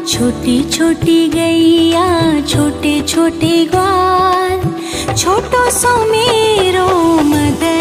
छोटी छोटी गैया छोटे छोटे ग्वाल, छोटो सो मेरो मदन।